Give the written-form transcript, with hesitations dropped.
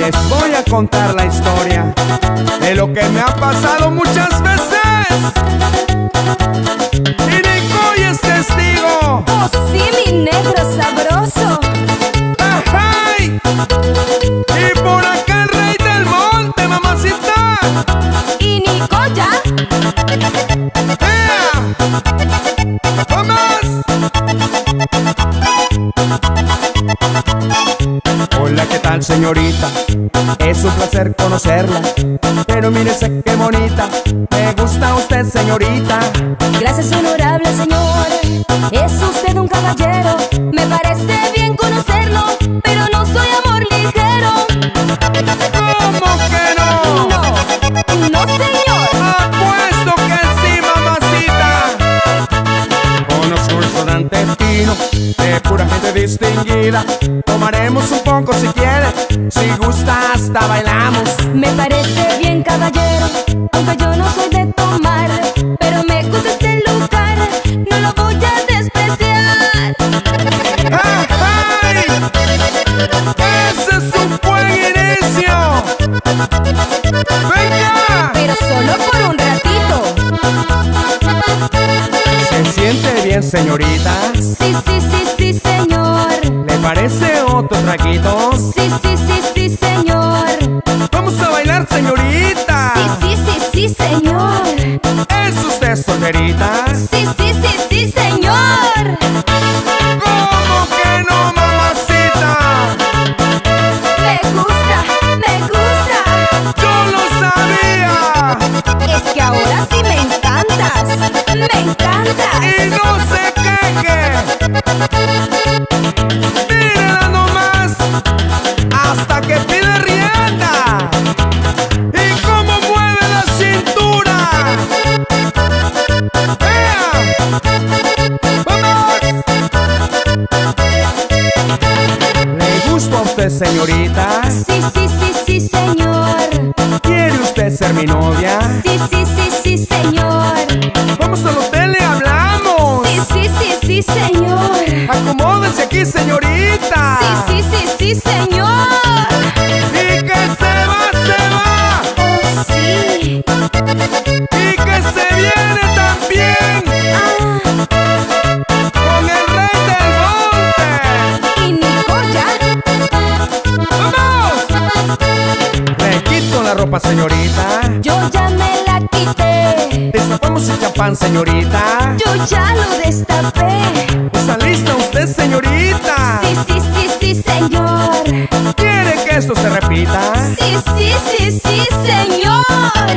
Les voy a contar la historia de lo que me ha pasado muchas veces. Y Nicoy es testigo. Oh sí, mi negro sabroso. ¡Ay! Y por acá el rey del monte, mamacita. Y Nicoya. ¡Vamos! Hola, ¿qué tal, señorita? Es un placer conocerla. Pero mírese qué bonita. Me gusta usted, señorita. Gracias, honorable señor. Es usted un caballero. Me parece bien conocerlo, pero no soy amor ligero. ¿Cómo que no? No, no señor. Apuesto que sí, mamacita. Conozco un restaurante fino de pura gente distinguida. Tomaremos un poco si quiere. Si gusta hasta bailamos. Me parece bien, caballero, aunque yo no soy de tomar, pero me gusta este lugar, no lo voy a despreciar. ¡Ay! ¡Ese es un buen inicio! ¡Venga! Pero solo por un ratito. ¿Se siente bien, señorita? Sí, sí, sí, sí, señor. ¿Le parece otro traguito? Sí, sí, sí, sí, señor. ¡Vamos a bailar, señorita! Sí, sí, sí, sí, señor. ¿Es usted solterita? Sí, sí, sí, sí, señor. ¿Cómo que no, mamacita? Me gusta, me gusta. ¡Yo lo sabía! Es que ahora sí me encantas. Me encantas. ¡Y no se queje! ¡Mírala nomás! ¡Hasta que pide rienda! ¡Y cómo mueve la cintura! ¡Vea! ¡Vamos! ¿Le gusta a usted, señorita? Sí, sí, sí, sí, señor. ¿Quiere usted ser mi novia? Sí, sí, sí, sí, señor. ¡Vamos al hotel y hablamos! Sí, sí, sí, sí, señor. ¡Acomódese aquí, señorita! Sí, sí, sí, sí, señor. ¡Y que se va, se va! Oh, sí. ¡Y que se viene también! ¡Con el rey del monte! Y Nicoya. ¡Vamos! Le quito la ropa, señorita. Yo ya me la quité. Destapamos el champán, señorita. Yo ya lo destapé. ¿Está lista usted, señorita? Sí, sí, sí, sí, señor. ¿Quiere que esto se repita? Sí, sí, sí, sí, señor.